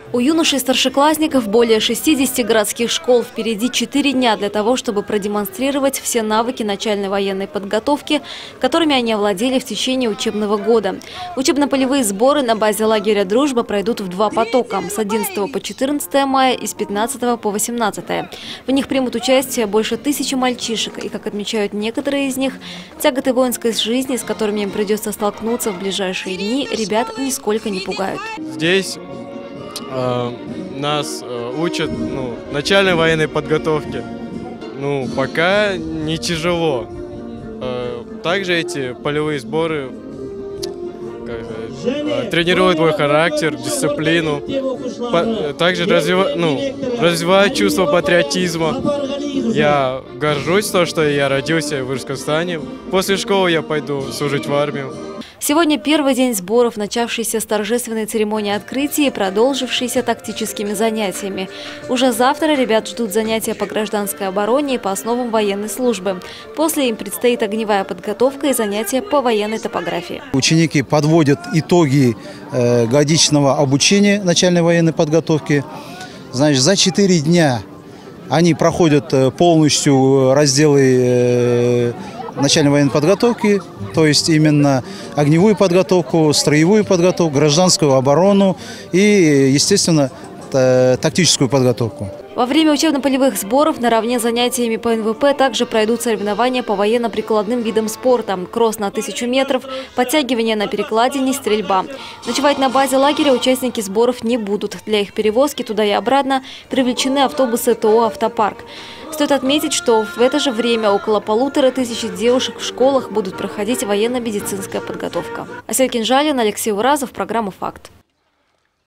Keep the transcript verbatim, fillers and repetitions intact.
У юношей-старшеклассников более шестидесяти городских школ. Впереди четыре дня для того, чтобы продемонстрировать все навыки начальной военной подготовки, которыми они овладели в течение учебного года. Учебно-полевые сборы на базе лагеря «Дружба» пройдут в два потока – с одиннадцатого по четырнадцатое мая и с пятнадцатого по восемнадцатое. В них примут участие больше тысячи мальчишек. И, как отмечают некоторые из них, тяготы воинской жизни, с которыми им придется столкнуться в ближайшие дни, ребят нисколько не пугают. Здесь э, нас э, учат ну, начальной военной подготовке. Ну, пока не тяжело. Э, также эти полевые сборы как сказать, э, тренируют твой характер, дисциплину. По, также развива, ну, развивают чувство патриотизма. Я горжусь то, что я родился в Башкортостане. После школы я пойду служить в армию. Сегодня первый день сборов, начавшийся с торжественной церемонии открытия и продолжившийся тактическими занятиями. Уже завтра ребят ждут занятия по гражданской обороне и по основам военной службы. После им предстоит огневая подготовка и занятия по военной топографии. Ученики подводят итоги э, годичного обучения начальной военной подготовки. Значит, за четыре дня они проходят полностью разделы э, начальной военной подготовки, то есть именно огневую подготовку, строевую подготовку, гражданскую оборону и, естественно, тактическую подготовку. Во время учебно-полевых сборов наравне с занятиями по эн вэ пэ также пройдут соревнования по военно-прикладным видам спорта – кросс на тысячу метров, подтягивание на перекладине, стрельба. Ночевать на базе лагеря участники сборов не будут. Для их перевозки туда и обратно привлечены автобусы ТО «Автопарк». Стоит отметить, что в это же время около полутора тысяч девушек в школах будут проходить военно-медицинская подготовка. Асель Кинжалин, Алексей Уразов, программа «Факт».